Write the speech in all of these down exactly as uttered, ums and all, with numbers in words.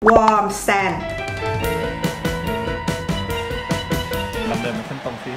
warm sand ลำเดินมาขึ้นตรงซิ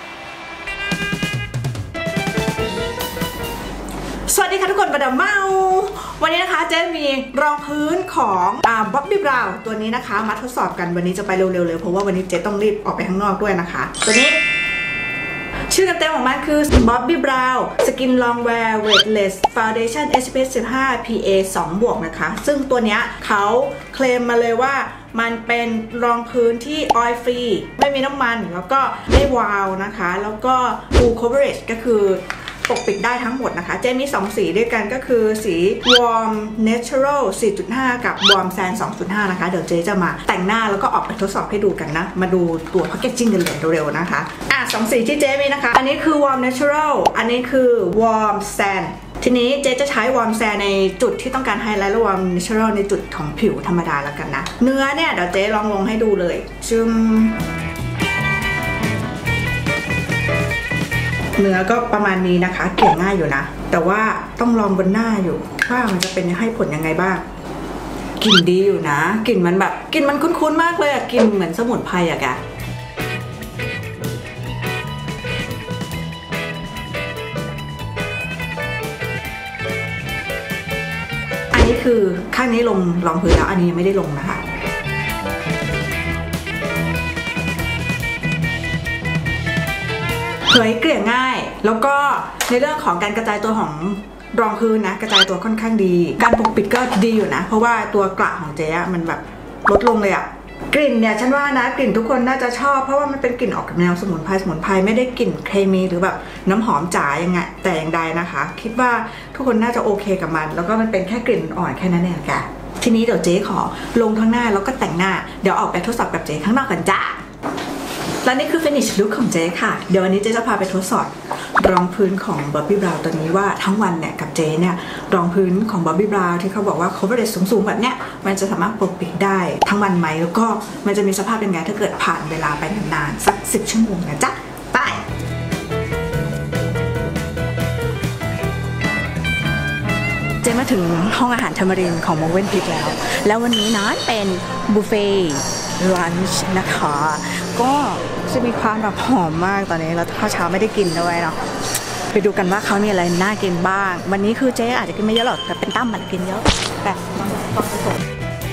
สวัสดีค่ะทุกคนประดามเมาวันนี้นะคะเจ๊มีรองพื้นของอ่าบ๊อบบี้บราวน์ตัวนี้นะคะมาทดสอบกันวันนี้จะไปเร็วๆเลยเพราะว่าวันนี้เจ๊ต้องรีบออกไปข้างนอกด้วยนะคะตัวนี้ชื่อเต็มของมันคือ Bobbi Brown Skin Longwear Weightless Foundation เอส พี เอฟ สิบห้า พี เอ สอง บวกนะคะซึ่งตัวเนี้ยเขาเคลมมาเลยว่ามันเป็นรองพื้นที่ oil free ไม่มีน้ำมันแล้วก็ไม่วาวนะคะแล้วก็ full coverage ก็คือปกปิดได้ทั้งหมดนะคะเจมีสองสีด้วยกันก็คือสี Warm Natural สี่จุดห้า กับ Warm Sand สองจุดห้า นะคะเดี๋ยวเจ๊จะมาแต่งหน้าแล้วก็ออกไปทดสอบให้ดูกันนะมาดูตัว packaging กันเลยเร็วๆนะคะอ่ะสองสีที่เจ๊มีนะคะอันนี้คือ Warm Natural อันนี้คือ Warm Sand ทีนี้เจ๊จะใช้ Warm Sand ในจุดที่ต้องการไฮไลท์และ Warm Natural ในจุดของผิวธรรมดาแล้วกันนะเนื้อเนี่ยเดี๋ยวเจ๊ลองลงให้ดูเลยจึมเนื้อก็ประมาณนี้นะคะเกลี่ยง่ายอยู่นะแต่ว่าต้องลองบนหน้าอยู่ว่ามันจะเป็นให้ผลยังไงบ้างกลิ่นดีอยู่นะกลิ่นมันแบบกลิ่นมันคุ้นๆมากเลยอะกลิ่นเหมือนสมุนไพรอะแกอันนี้คือข้างนี้ลงรองพื้นแล้วอันนี้ยังไม่ได้ลงนะคะเผยเกลี่ยง่ายแล้วก็ในเรื่องของการกระจายตัวของรองพื้นนะกระจายตัวค่อนข้างดีการปกปิดก็ดีอยู่นะเพราะว่าตัวกระของเจ๊มันแบบลดลงเลยอะกลิ่นเนี่ยฉันว่านะกลิ่นทุกคนน่าจะชอบเพราะว่ามันเป็นกลิ่นออกแนวสมุนไพรสมุนไพรไม่ได้กลิ่นเคมีหรือแบบน้ำหอมจ๋ายังไงแต่อย่างใดนะคะคิดว่าทุกคนน่าจะโอเคกับมันแล้วก็มันเป็นแค่กลิ่นอ่อนแค่นั้นเองแกทีนี้เดี๋ยวเจ๊ขอลงทั้งหน้าแล้วก็แต่งหน้าเดี๋ยวออกไปทดสอบกับเจ๊ข้างนอกกันจ้าและนี่คือ finish look ของเจ๊ค่ะเดี๋ยววันนี้เจ๊จะพาไปทดสอบรองพื้นของ Bobbi Brown ตัวนี้ว่าทั้งวันเนี่ยกับเจ๊เนี่ยรองพื้นของ Bobbi Brown ที่เขาบอกว่า coverage สูงๆแบบเนี้ยมันจะสามารถปกปิดได้ทั้งวันไหมแล้วก็มันจะมีสภาพยังไงถ้าเกิดผ่านเวลาไปนานๆสักสิบชั่วโมงนะจ๊ะไปเจ๊มาถึงห้องอาหารธรรมรินของ Movenpick แล้วแล้ววันนี้นะเป็นบุฟเฟ่ลันช์นะคะก็จะมีความแบบหอมมากตอนนี้แล้วข้าวเช้าไม่ได้กินด้วยเนาะไปดูกันว่าเขามีอะไรน่ากินบ้างวันนี้คือเจ๊อาจจะกินไม่เยอะหรอกแต่เป็นตั้มมันกินเยอะแบบต้องผสม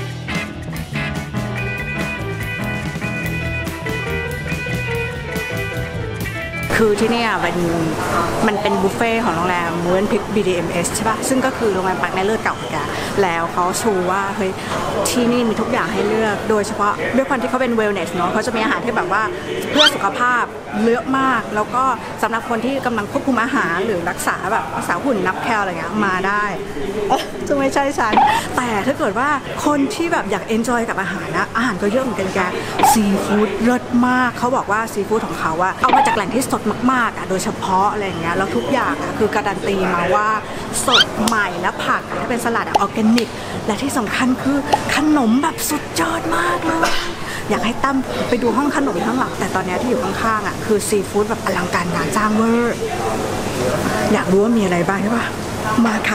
คือที่นี่มันมันเป็นบุฟเฟ่ของโรงแรม Movenpick บี ดี เอ็ม เอส ใช่ป่ะซึ่งก็คือโรงแรมปักในเลิศเก่าแกแล้วเขาชูว่าเฮ้ยที่นี่มีทุกอย่างให้เลือกโดยเฉพาะด้วยความที่เขาเป็นเวลเนสเนาะเขาจะมีอาหารที่แบบว่าเพื่อสุขภาพเยอะมากแล้วก็สำหรับคนที่กำลังควบคุมอาหารหรือรักษาแบบรักษาหุ่นนับแคลอะไรเงี้ยมาได้จะไม่ใช่ฉันแต่ถ้าเกิดว่าคนที่แบบอยากเอนจอยกับอาหารนะอาหารก็เยอะเหมือนกันแกซีฟู้ดเลิศมากเขาบอกว่าซีฟู้ดของเขาอะเอามาจากแหล่งที่สดมากๆอ่ะโดยเฉพาะอะไรอย่างเงี้ยแล้วทุกอย่างอ่ะคือการันตีมาว่าสดใหม่และผักให้เป็นสลัดออร์แกนิกและที่สำคัญคือขนมแบบสุดยอดมากเลยอยากให้ตั้มไปดูห้องขนมข้างหลังแต่ตอนนี้ที่อยู่ข้างๆอ่ะคือซีฟู้ดแบบอลังการงานสร้างเวอร์อยากรู้ว่ามีอะไรบ้างใช่ปะมาค่ะ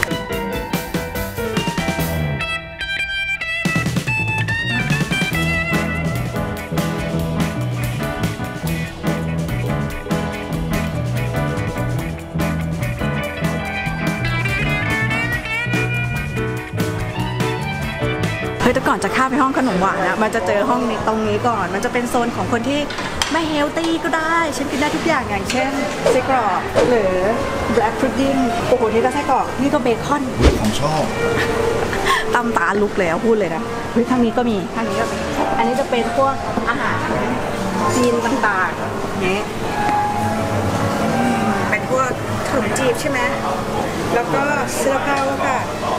เฮ้ยแต่ก่อนจะข้ามไปห้องขนมหวานนะมันจะเจอห้องนี้ตรงนี้ก่อนมันจะเป็นโซนของคนที่ไม่เฮลตี้ก็ได้ฉันกินได้ทุกอย่างอย่างเช่นไส้กรอกหรือ black pudding โอ้โหนี่ก็ไส้กรอกนี่ก็เบคอนของชอบตำตาลุกแล้วพูดเลยนะเฮ้ยทางนี้ก็มีทางนี้ก็มีอันนี้จะเป็นพวกอาหารจีนต่างๆเนี้ยเป็นพวกขนมจีบใช่ไหมแล้วก็เสื้อผ้าค่ะ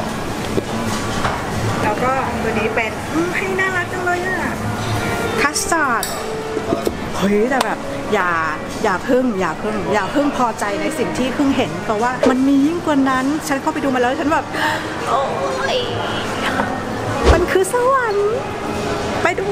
แล้วก็ตัวนี้เป็นให้น่ารักจังเลยอะคัสตาร์ดเฮ้ยแต่แบบอย่าอย่าเพิ่งอย่าเพิ่งอย่าเพิ่งพอใจในสิ่งที่เพิ่งเห็นเพราะว่ามันมียิ่งกว่านั้นฉันเข้าไปดูมาแล้วฉันแบบโอ้ยมันคือสวรรค์ไปดู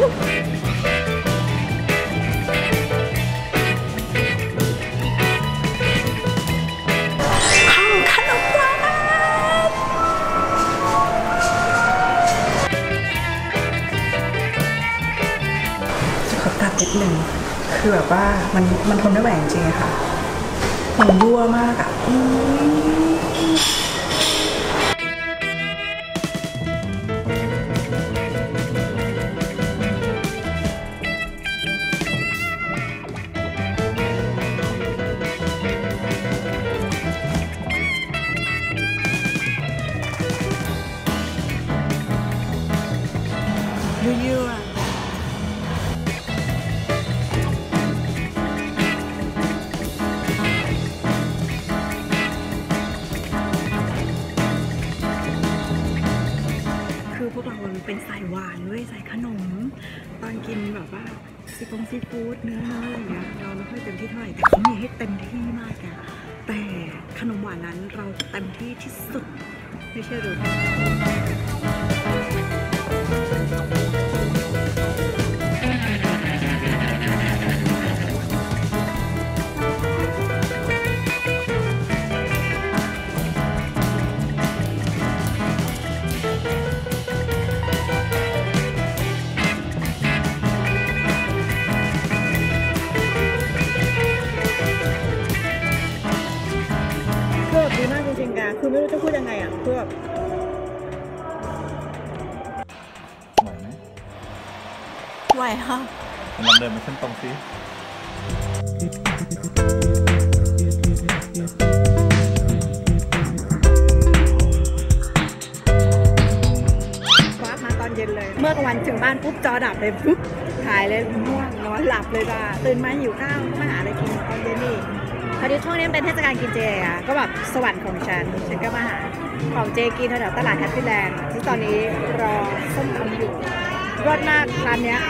นิดนึงคือแบบว่ามันมันทนได้แหวงจริงค่ะมันรั่วมากอ่ะยั่วคือพวกเราเป็นสายหวานด้วยสายขนมตอนกินแบบว่าซีฟงซีฟู้ดเนื้อเนื้ออะไรเงี้ยเราไม่ค่อยเต็มที่เท่าไหร่แต่เขามีให้เต็มที่มากอะแต่ขนมหวานนั้นเราเต็มที่ที่สุดไม่ใช่หรือดีมากจริงๆกะคือไม่รู้จะพูดยังไงอ่ะคือแบบไหวไหมไหวค่ะลองเดินไปเส้นตรงซิว้ามาตอนเย็นเลยเมื่อกลางวันถึงบ้านปุ๊บจอดับเลยปุ๊บถ่ายเลยง่วงนอนหลับเลยจ้ะตื่นมาหิวข้าวก็มาหาอะไรกินตอนเย็นนี่พอดีช่วงนี้เป็นเทศกาลกินเจอ่ะก็แบบสวรรค์ของฉันฉันก็มาหาของเจกินแถวตลาดแฮปปี้แลนด์ที่ตอนนี้รอส้มตำอยู่รสมากร้านเนี้ย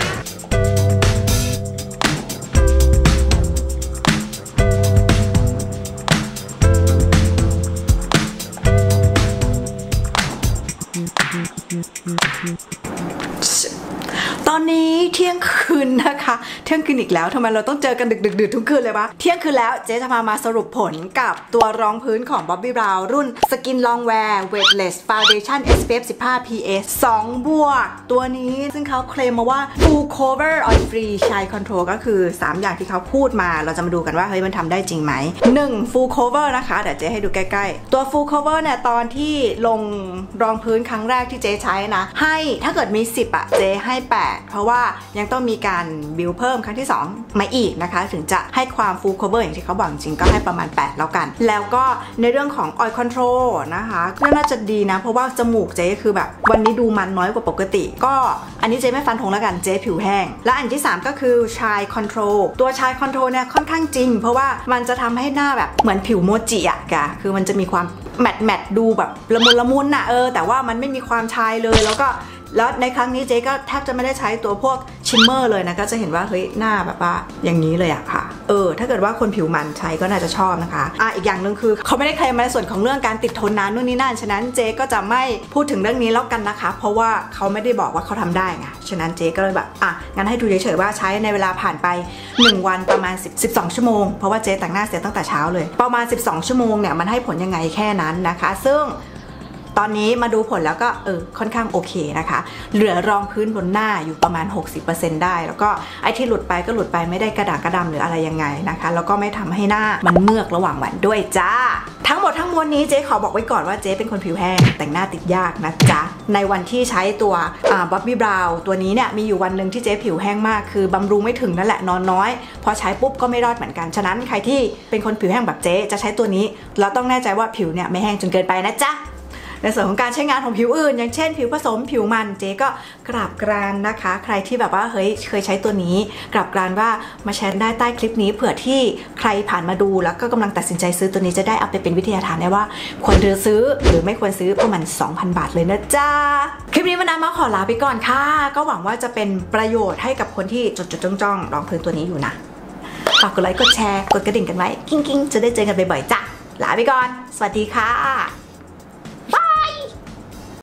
ตอนนี้เที่ยงคืนนะคะเที่ยงคืนอีกแล้วทำไมเราต้องเจอกันดึกดึกดื่นทุกคืนเลยวะเที่ยงคืนแล้วเจ๊จะพามาสรุปผลกับตัวรองพื้นของ Bobbi Brown รุ่น Skin Longwear Weightless Foundation เอส พี เอฟ สิบห้า พี เอ สอง บวกตัวนี้ซึ่งเขาเคลมมาว่า Full Cover Oil Free Shine Control ก็คือสามอย่างที่เขาพูดมาเราจะมาดูกันว่าเฮ้ยมันทำได้จริงไหมหนึ่ง Full Cover นะคะเดี๋ยวเจ๊ให้ดูใกล้ๆตัว Full Cover เนี่ยตอนที่ลงรองพื้นครั้งแรกที่เจ๊ใช้นะให้ถ้าเกิดมีสิบอะเจ๊ให้แปดเพราะว่ายังต้องมีการบิวเพิ่มครั้งที่สองมาอีกนะคะถึงจะให้ความ full cover อย่างที่เขาบอกจริงก็ให้ประมาณแปดแล้วกันแล้วก็ในเรื่องของ oil control นะคะก็น่าจะดีนะเพราะว่าจมูกเจ๊คือแบบวันนี้ดูมันน้อยกว่าปกติก็อันนี้เจ๊ไม่ฟันธงแล้วกันเจ๊ผิวแห้งและอันที่สามก็คือ shine control ตัว shine control เนี่ยค่อนข้างจริงเพราะว่ามันจะทำให้หน้าแบบเหมือนผิวโมจิอะกะคือมันจะมีความแมตแมตดูแบบละมุนละมุนนะเออแต่ว่ามันไม่มีความชายเลยแล้วก็แล้วในครั้งนี้เจ๊ก็แทบจะไม่ได้ใช้ตัวพวกชิมเมอร์เลยนะก็จะเห็นว่าเฮ้ยหน้าแบบว่าอย่างนี้เลยอะค่ะเออถ้าเกิดว่าคนผิวมันใช้ก็น่าจะชอบนะคะอ่ะอีกอย่างหนึ่งคือเขาไม่ได้เคลมในส่วนของเรื่องการติดทนนานนู่นนี่นั่นฉะนั้นเจ๊ก็จะไม่พูดถึงเรื่องนี้แล้วกันนะคะเพราะว่าเขาไม่ได้บอกว่าเขาทำได้ไงฉะนั้นเจ๊ก็เลยแบบอ่ะงั้นให้ดูเฉยๆว่าใช้ในเวลาผ่านไปหนึ่งวันประมาณสิบสองชั่วโมงเพราะว่าเจ๊แต่งหน้าเสร็จตั้งแต่เช้าเลยประมาณสิบสองชั่วโมงเนี่ยมันให้ผลยังไงแค่นั้นนะคะซึ่งตอนนี้มาดูผลแล้วก็เออค่อนข้างโอเคนะคะเหลือรองพื้นบนหน้าอยู่ประมาณ หกสิบเปอร์เซ็นต์ ได้แล้วก็ไอที่หลุดไปก็หลุดไปไม่ได้กระด่างกระดำหรืออะไรยังไงนะคะแล้วก็ไม่ทำให้หน้ามันเมือกระหว่างวันด้วยจ้าทั้งหมดทั้งมวลนี้เจ๊ขอบอกไว้ก่อนว่าเจ๊เป็นคนผิวแห้งแต่งหน้าติดยากนะจ๊ะในวันที่ใช้ตัวอ่า Bobbi Brown ตัวนี้เนี่ยมีอยู่วันหนึ่งที่เจ๊ผิวแห้งมากคือบำรุงไม่ถึงนั่นแหละนอนน้อยพอใช้ปุ๊บก็ไม่รอดเหมือนกันฉะนั้นใครที่เป็นคนผิวแห้งแบบเจ๊จะใช้ตัวนี้เราต้องแน่ใจว่าผิวเนี่ยไม่แห้งจนเกินไปนะจ๊ะในส่วนของการใช้งานของผิวอื่นอย่างเช่นผิวผสมผิวมันเจ๊ก็กราบกรานนะคะใครที่แบบว่าเฮ้ยเคยใช้ตัวนี้กราบกรานว่ามาแชร์ได้ใต้คลิปนี้เผื่อที่ใครผ่านมาดูแล้วก็กำลังตัดสินใจซื้อตัวนี้จะได้เอาไปเป็นวิทยาทานได้ว่าควรซื้อหรือไม่ควรซื้อประมาณ สองพัน บาทเลยนะจ๊ะคลิปนี้มาดามมาขอลาไปก่อนค่ะก็หวังว่าจะเป็นประโยชน์ให้กับคนที่จดจดจ้องๆลองพื้นตัวนี้อยู่นะฝากกดไลค์กดแชร์กดกระดิ่งกันไว้กิ้งๆจะได้เจอกันบ่อยๆจ้ะลาไปก่อนสวัสดีค่ะ